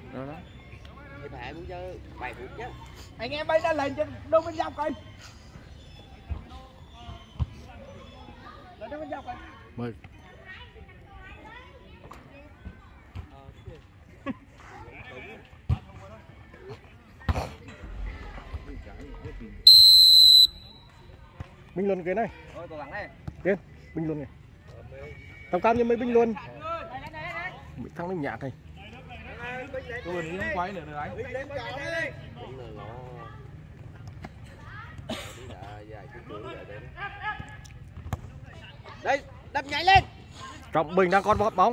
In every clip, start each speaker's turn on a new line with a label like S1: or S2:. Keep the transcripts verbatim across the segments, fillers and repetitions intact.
S1: Đó đó.
S2: Thì phải cũng chơi bảy phút chứ.
S3: Anh em bây giờ lên cho đâu bên dọc coi. Lên đâu bên dọc coi.
S1: Mời. Binh luôn cái này.
S2: Thôi cố gắng này.
S1: Kiên, binh luôn này. Tao cam như mấy binh luôn. Bị thằng nó nhạt này.
S3: Tôi đi không quay nữa được anh.
S2: Binh lên cao đi. Binh là nó. Đi đã dài chút nữa lại đây. Đây, đập nhảy lên.
S1: Trọng Bình đang con bóp bóng.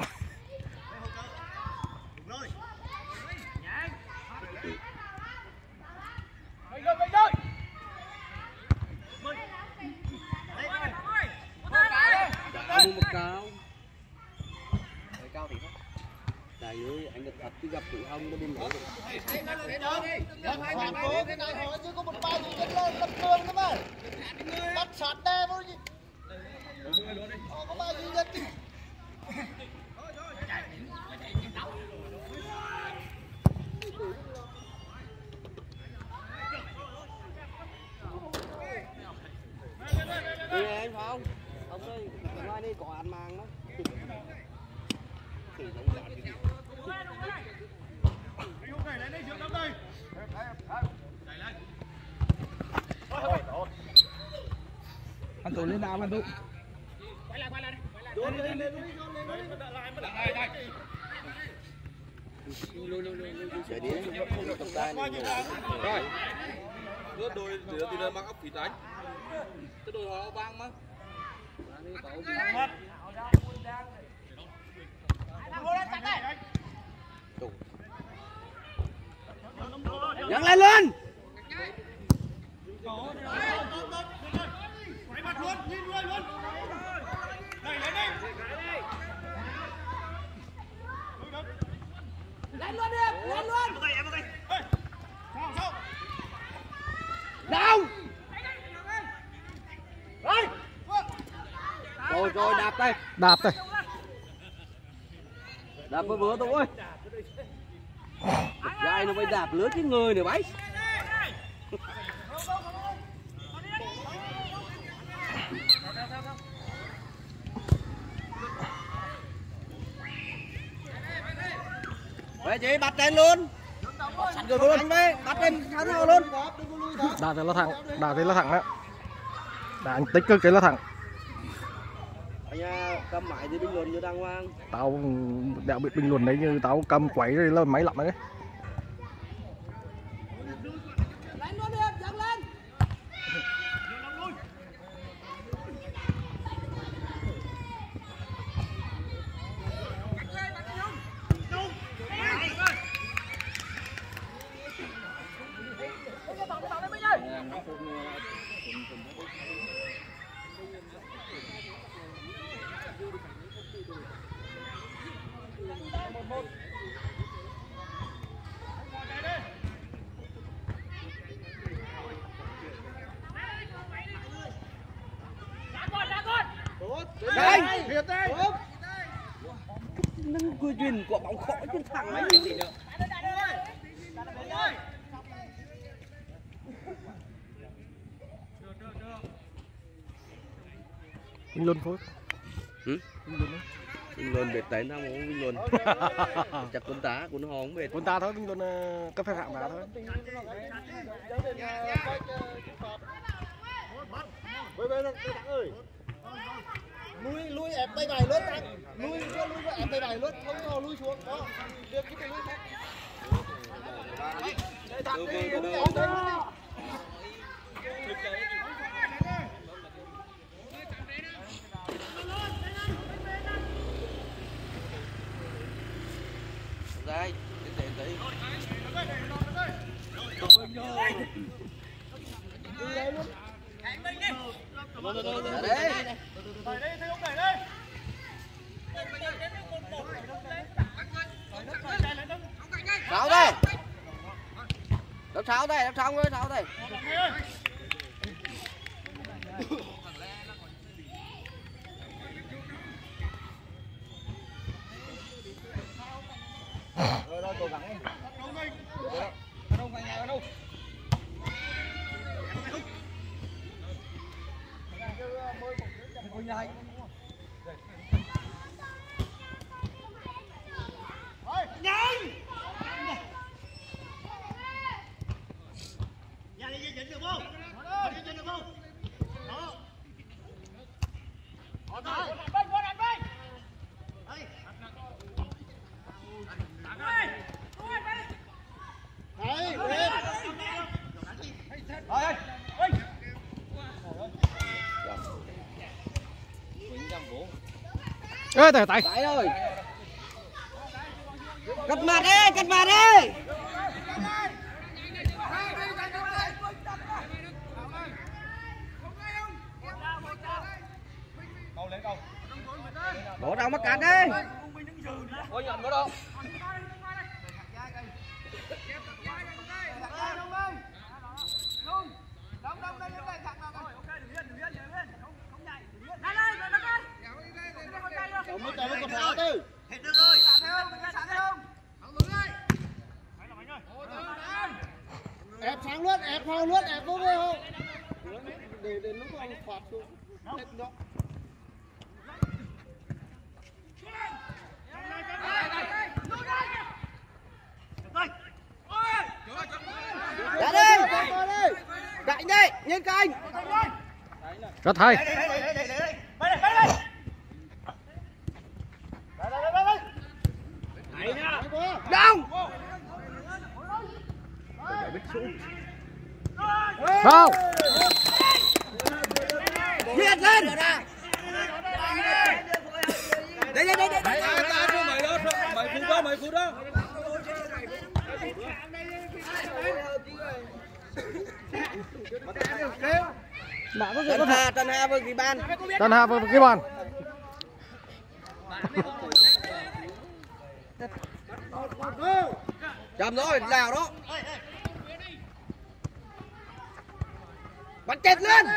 S2: Cao một cao. Đấy, cao thì không. Đại ơi, anh được thật chứ gặp tụi ông nó bên đó.
S3: Cái này hỏi chứ có một bài gì lên lên tập cường cơ mà. Bắt sát đe vô gì. Ờ, có bài gì lên.
S2: Đi em không? Ông ơi, mai đi có ăn mang đó.
S3: Anh tụi lên đá anh tụi. Quay lại quay lại đi. Lên lên lên lên.
S2: Chạy đi. Tập tay này.
S4: Rồi. Nước đôi từ lên mang ốc thịt đánh. Cái đôi họ vang mà.
S2: Nhấc lên luôn.
S3: Lên luôn đi, lên luôn.
S2: Đâu? Rồi rồi đạp đây.
S1: Đạp đây.
S2: Đạp với bữa tôi ơi. Gai nó mới đạp lứa cái người này bấy. Vậy chị bắt lên luôn. Rồi luôn anh với, bắt lên thắng nào luôn.
S1: Đá thì là thẳng, đá thì là thẳng đó. Đá anh tích cực cái là thẳng.
S2: Anh à, cầm máy thì bình luận cho đàng hoàng.
S1: Tao đéo bị bình luận đấy như tao cầm quẩy rồi là máy lắm đấy.
S3: Lên luôn đi, dâng lên.
S2: Đây, nâng cua truyền của bóng khỏi trên thẳng mấy gì nữa.
S1: Bình luận phối.
S2: Ừ? Bình luận biệt tấy nào mà không bình luận. Chắc con tá của nó không biệt.
S1: Con ta thôi, bình luận cấp phép hạng đá thôi.
S3: Lui lui ép bay bài luôn anh. Lui cho lui cho ép bay bài luôn, không cho lui xuống đó. Được cái này lui khác. Đây thằng đi, lui ép đây luôn đi.
S2: Đây, đến đến tí.
S3: Đi đây luôn.
S2: Đấy. Sáu đây. Đập sáu đây, đập sáu thôi, sáu đây.
S3: Rồi rồi,
S2: cố gắng đi. Đâu phải nhà đâu. Nhanh.
S3: Nhanh. Nhà đi dính được không? Đi dính được không? Đó. Đó thôi. Bên bên anh bên. Đây. Đấy, lên.
S2: Rồi ơi. Ơi.
S1: Ê, tại tại.
S2: Tại rồi. Cắt mặt đi, cắt mặt đi. Đổ đâu mắc cạn đi.
S4: Ôi nhận nó đâu.
S3: Ông mới tới con tháo tư. Hết được rồi. Ép sáng luôn, ép vào luôn, ép vô về không? Để đến lúc ông phạt xuống. Hết đó.
S2: Ra đi. Cạnh đi, nhìn cạnh.
S1: Rất hay.
S2: Đông.
S1: Không.
S2: Giết lên. Đây đây đây đây.
S4: Mày đó, mày phút đó, mày phút đó.
S2: Tân Hà, Tân Hà với cái ban.
S1: Tân Hà với cái bàn.
S2: Chầm rồi, nào đó. Bắn chết lên.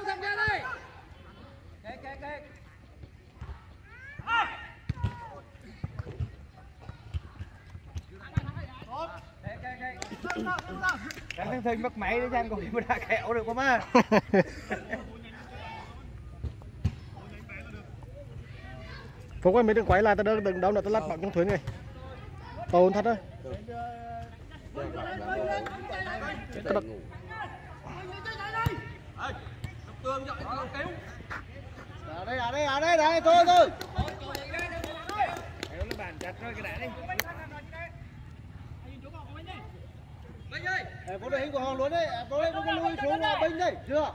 S3: Cảnh thường thường mất máy để cho anh còn đi đã kẹo được không á?
S1: Phúc ơi, mấy đừng quay lại, tao đừng đâu là tao lát bóng trong thuyền này. Tồn thật đó.
S3: Ở đây, ở đây, ở đây, đây, thôi thôi. Em có đội hình của họ luôn đấy, em có đội hình của lui xuống hòa binh đây, chưa?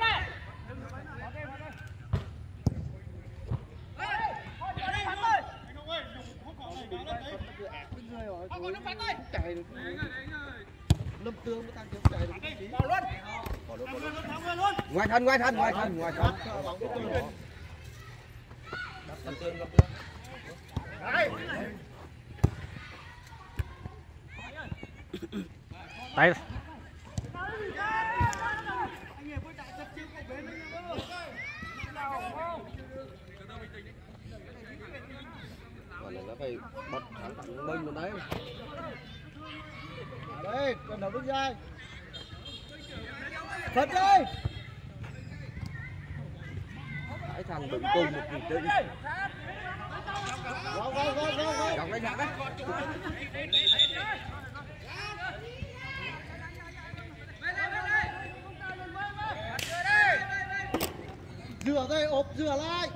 S3: Chạy được. Lâm Tương mới tăng chạy được.
S2: Ngoài thân, ngoài thân, ngoài thân, ngoài thân.
S1: Tay.
S2: Nó phải bật thẳng thẳng bên luôn đấy.
S3: Đây, cần đầu đứng dây. Thật đây.
S2: Cái thằng đừng cùng một kỳ trinh.
S3: Go go go go go.
S2: Chọc đấy, chọc đấy.
S3: Rửa đây, ốp rửa lại.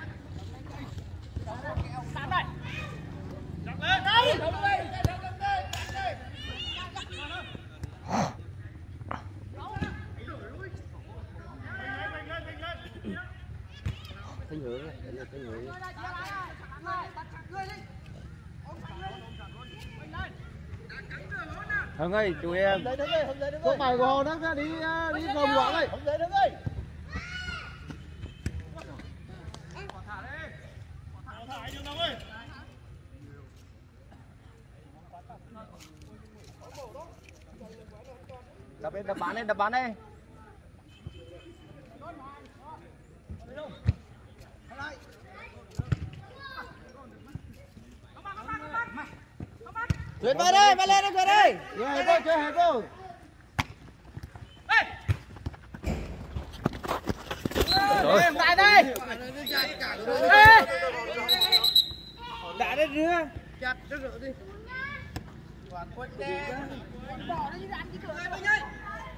S2: Thanh hướng này, đây là thanh hướng này.
S1: Hưng ơi, chú em.
S3: Có bài của họ đó, đi đi gồm gọn đây. Không dậy đứng ơi.
S2: Đập lên, đập bán lên, đập bán đây.
S3: Tuyệt về đây, bay lên đây, đây. Chơi vô, chơi hết vô.
S1: Rồi.
S3: Tại đây. Đã đến rứa. Chặt nó rửa đi. Quản quên đe. Bỏ nó đi ăn cái cửa ơi bạn ơi.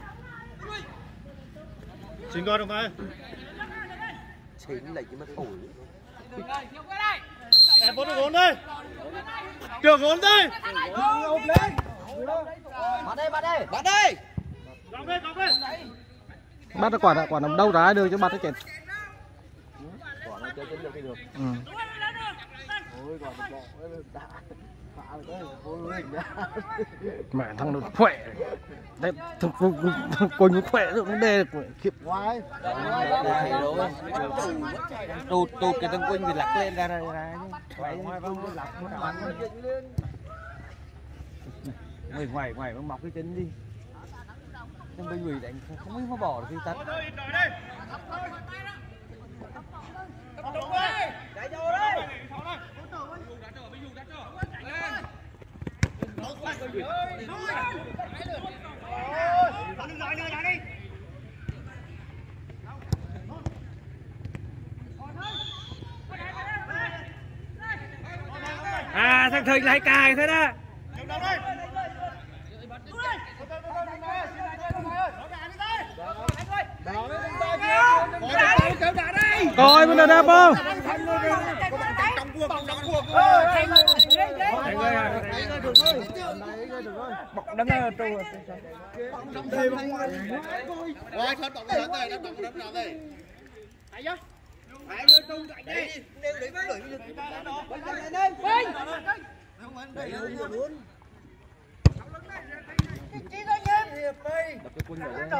S1: Xin coi đồng ơi.
S2: Chính lấy cái mất phổi.
S1: Em bốn gốn đây. Trường gốn đây.
S3: Ốp lên. Bắt đây, bắt đây. Bắt đây.
S1: Góng đây, góng đây. Bắt nó quả quả nằm đâu ra đưa cho bắt nó chết.
S2: Quả nó chơi chính được cái được.
S1: Ừ.
S2: Ôi quả nó bỏ đã. Phá cái ôi nha.
S1: Mẹ thằng nó khỏe. Đây thằng thằng con nó khỏe rồi nó đè được khiếp.
S3: Ngoài.
S2: Tụt tụt cái thằng Quỳnh thì lắc lên ra ra ra.
S3: Ngoài không lặp nó bắn lên.
S2: Người ngoài ngoài nó mọc cái chân đi. Thằng bên người đánh không biết nó bỏ được cái tắt.
S3: Chạy vô đây.
S2: À thằng Thịnh lại cài thế đó.
S1: Coi bên đây đẹp không?
S2: Bọc đấm ra trù.
S3: Ngoài thật bóng đá này, đấm đấm đấm đây. Hãy vô. Hãy vô tung lại đi. Nêu để với lưỡi. Lên. Vinh. Không anh đẩy luôn. Chỉ có nhém hiệp đi.
S2: Đập cái quân ở đây.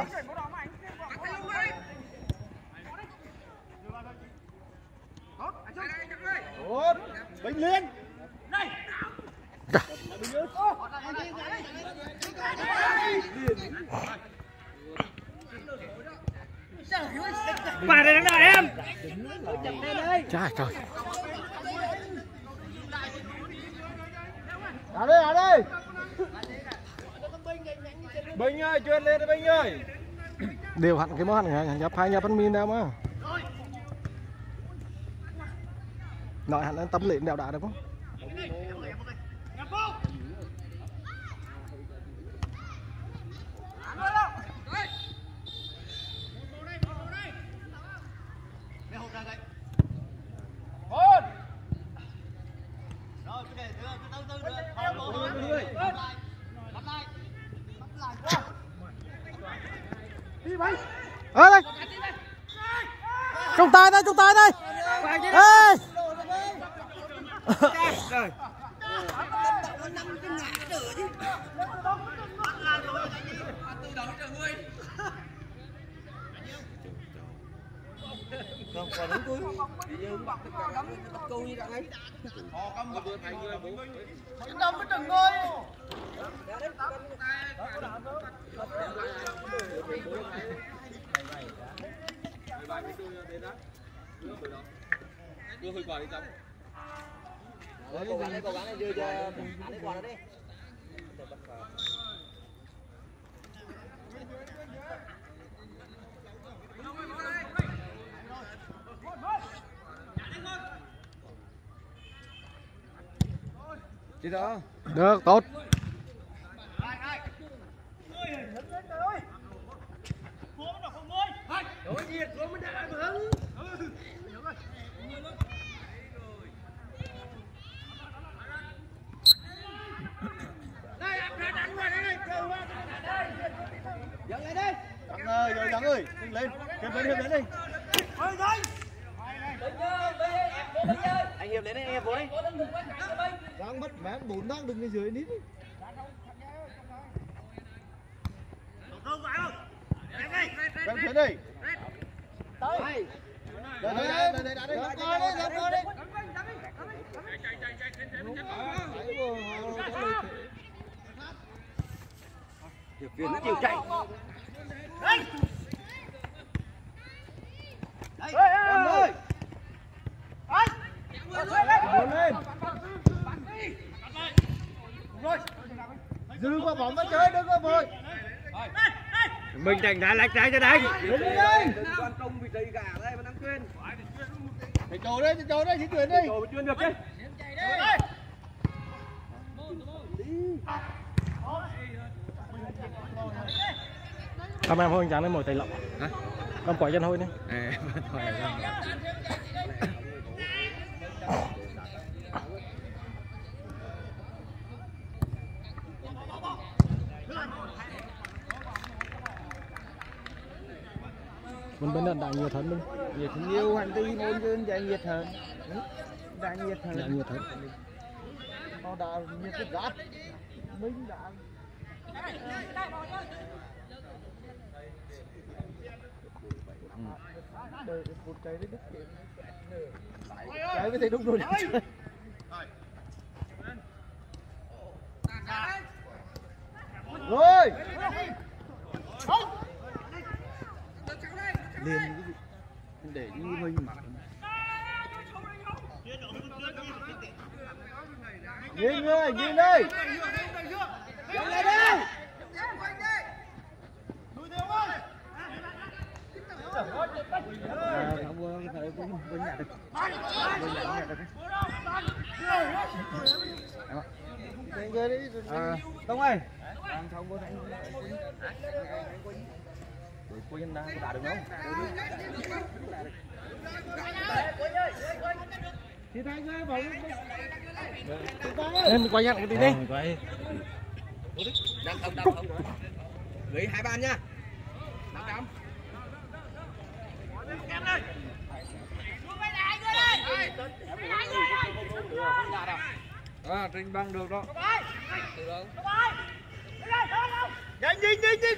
S3: Tốt. Bình Liên. Đây.
S2: Bà đây đánh lại em.
S1: Trời trời.
S3: À đây, à đây.
S2: Bình ơi, chuyên lên Bình ơi.
S1: Đều hẳn cái món này nhập hai nhà phân min đâu mà. Nói hẳn tâm lệnh đèo đá được không? Ê đây. Trong tay đây, trong tay đây. Ê.
S2: Rồi. Không, còn đúng cuối. Bây giờ bắt tất cả đấm bắt câu như đặng ấy.
S4: Họ cầm vừa thành người bố.
S3: Chúng ta mới từng ngôi.
S4: Đưa hơi quả đi trong.
S2: Cố gắng đi, cố gắng đi, đưa cho anh ấy quả nó đi. Chị đó.
S1: Được, tốt.
S3: Đối diện của mình đã hứng. Đây, ăn ra đánh ngoài đây. Dẫn lại đi. Thằng ơi, rồi thằng ơi, lên. Hiệp lên, hiệp lên đi. Thôi thôi.
S2: Anh Hiệp lên đây, anh Hiệp vô đi.
S3: Đang bắt mẹ bốn đang đứng ở dưới nít. Đang thế đi. Tới. Đây đây đây đây đây đây. Coi đi, dám coi đi.
S4: Chạy chạy chạy chạy
S2: Hiệp viên nó chịu chạy.
S3: Đây. Đây. Em ơi. Lên. Lên. Rồi. Đưa qua bóng nó chơi, đừng có vội.
S1: Mình đánh đá lách trái cho đánh.
S3: Đứng đi đây.
S2: Quan công vị trí cả đây mà đang quên.
S3: Thầy trò đây, thầy trò đây, thầy chuyển đi.
S2: Rồi chuyên được chứ.
S1: Làm em thôi chẳng đến mồi tay lọc. Hả? Làm quả chân thôi đi.
S2: À, thôi
S1: Mình bên đó đã nhiệt hơn mình.
S3: Nhiệt nhiều hành ti môn dân dạy nhiệt hơn. Đã nhiệt hơn.
S1: Đã nhiệt hơn.
S3: Nó đã nhiệt rất gắt. Mình đã đời một cây đấy đứt cái với thầy đúng rồi rồi liền để như mình mà nhìn ơi nhìn đây nhìn lại đây à, thằng Vương phải cũng cũng nhận được cũng nhận được cái người đi à Đông ơi thằng thằng Vương thằng Quyên đang đá được không thì thay ra bóng
S1: em quay nhắc một tí đi
S2: quay đang không đang không gửi hai bàn nha đang đóng
S3: à trình băng được đó nhanh nhanh nhanh nhanh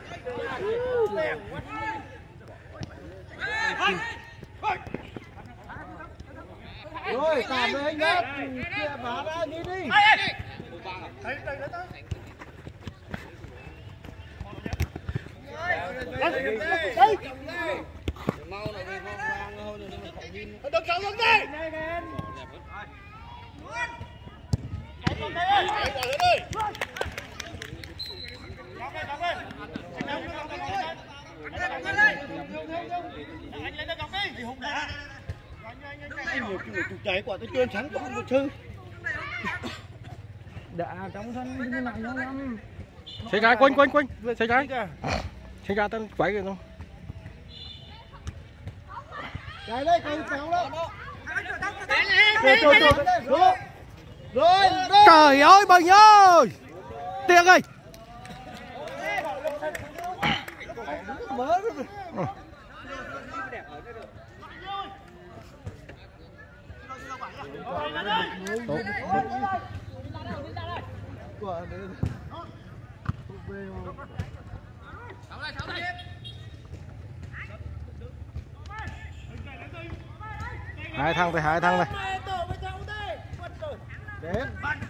S3: rồi tạm với anh nhất kia phá ra đi đi
S2: mau này đi mau vang hơn rồi mình phải nhìn
S3: đừng sợ lắm đi chạy quả tôi chuyên sáng cũng một sư đã trong thân như này nó lắm
S1: xây ra quên quên quên xây ra xây ra tên quậy rồi không
S3: chạy đây cây kéo đó rồi rồi rồi rồi
S1: trời ơi Bình ơi tiền ơi
S3: mở
S1: tốt
S3: quả đấy
S1: hai thằng rồi hai thằng rồi
S3: đến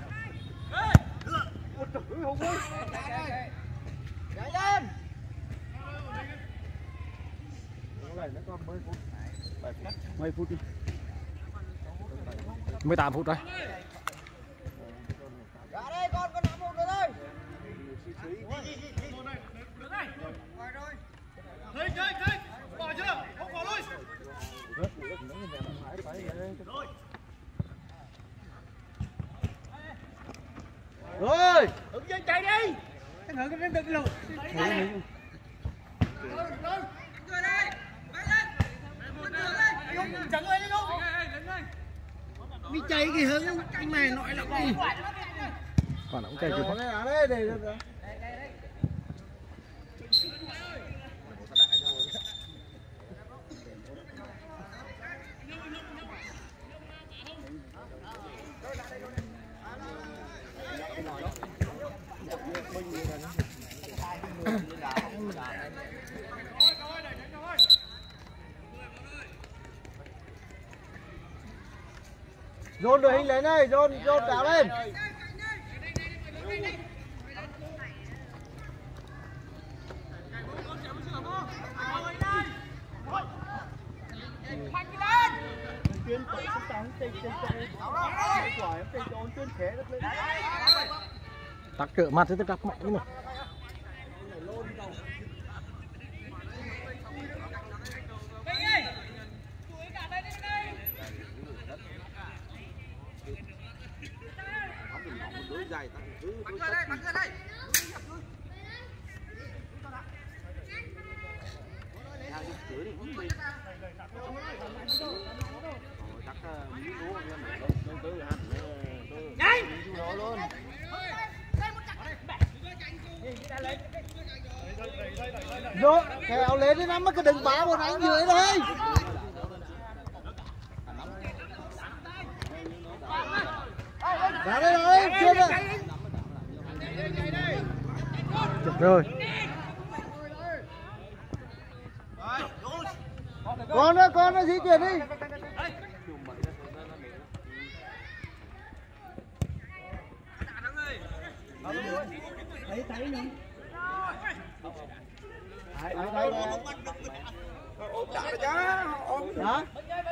S3: chạy lên nó còn mười phút mười phút đi
S1: mười tám phút rồi
S3: ra đây con con nắm một rồi đây chơi chơi chơi bỏ chưa không bỏ lui rồi ứng dân chạy đi thằng hưởng cái đừng lùi chẳng ơi đi đâu đi chạy cái hướng anh này nói là gì
S1: còn ông chạy chưa
S3: đây đây đây đây dồn đội hình lấy này dồn dồn đá lên chuyên tự sức tăng trên trên trên quả em trên trốn chuyên khé được lên
S1: tắc cỡ mặt thì tất cả mọi cái này.
S3: Vô, kèo lên đi nắm cái đừng bá một anh dưới đây. Ra đây rồi, chưa rồi.
S1: Chụp rồi.
S3: Con nữa, con nữa di chuyển đi. Thấy thấy nữa. Đấy, đấy, đấy.
S4: Ôm trả rồi chứ. Ôm.
S3: Hả?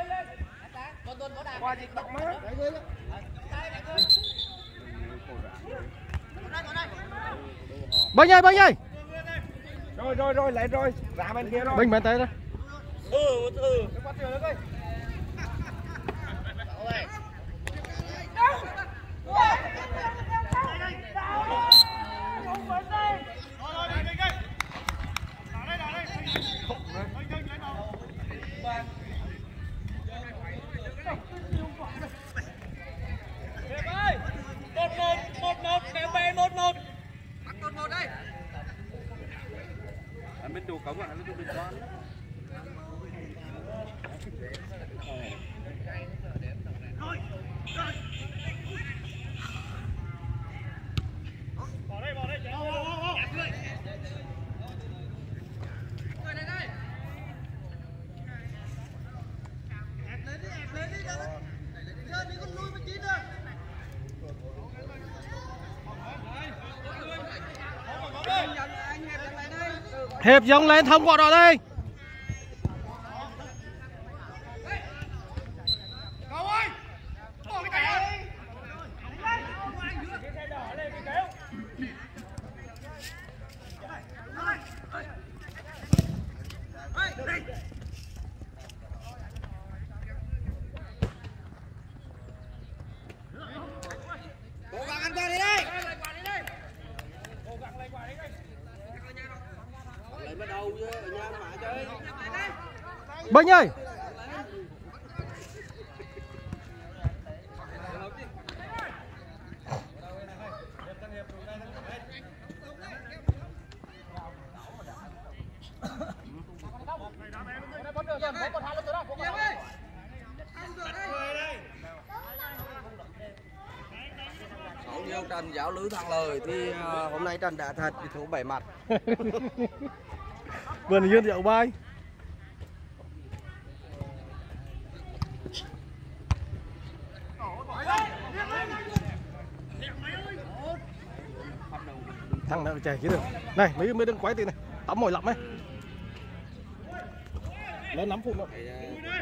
S4: Qua dịch động á.
S1: Bênh ơi, Bênh ơi.
S4: Rồi rồi rồi lại rồi. Ra bên kia rồi.
S1: Bênh bên tay đó.
S4: Ừ ừ. Anh bên đồ cống à, anh bên đồ bình con. Bỏ đây, bỏ đây.
S1: Hiệp dòng lên thông qua đó đây.
S3: Cố gắng ăn qua đi đây.
S2: Lấy bắt đầu chứ, ở nhà mà chơi.
S1: Bênh ơi.
S2: Hậu nhiều Trần giáo lứ thằng lời thì uh, hôm nay Trần đã thật thì thú bảy mặt.
S1: Vườn dương dạo bay. Thằng nào chạy chứ được. Này mấy mấy đừng quái tiền này. Tắm mồi lắm ấy. Lên nắm phụ nữa.